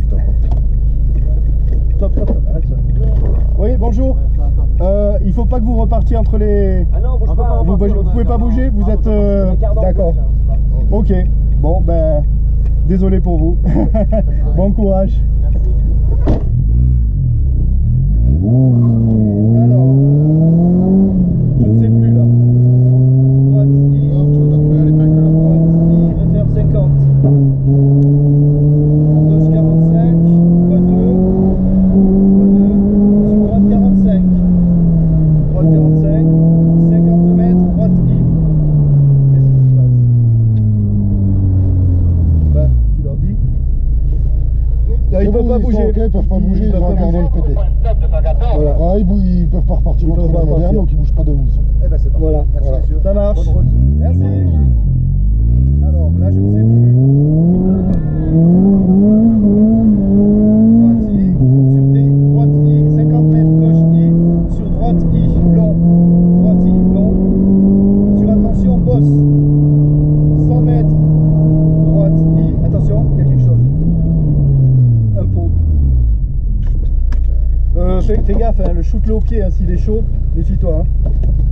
Stop, stop, stop, arrête ça. Oui, bonjour. Il faut pas que vous repartiez entre les... Ah non, bouge pas. Vous pouvez pas bouger, vous êtes... D'accord. Ok, bon ben... Désolé pour vous. Bon courage. Alors... Je ne sais plus là. Droite I. Droite I, réserve 50. Gauche 45. x2. Sur droite 45. Droite 45. 50 mètres, droite I. Qu'est-ce qui se passe? Bah, tu leur dis. Là, ils peuvent pas bouger. Ils peuvent pas bouger, ils vont regarder le pété. Voilà. Ah, ils peuvent pas repartir entre la moderne, donc ils bougent pas de où ils sont. Eh ben c'est pas. Voilà. Merci Voilà. monsieur. Ça marche. Bonne route. Merci. Alors là, je ne sais plus. Droite I, sur D, droite I, 50 mètres, gauche I, sur droite I, long. Droite I, long. Sur attention, bosse. 100 mètres, droite I. Attention, il y a quelque chose. Un pot. Fais gaffe, hein, le shoot-le au pied, hein, s'il est chaud, méfie-toi. Hein.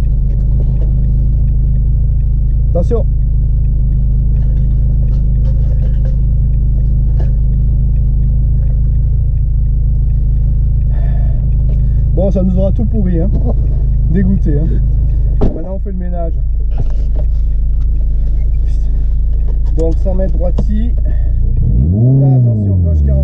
Attention. Bon, ça nous aura tout pourri, hein. Dégoûté. Hein. Maintenant, on fait le ménage. Donc, 100 mètres droite-ci. Là, attention, gauche 45.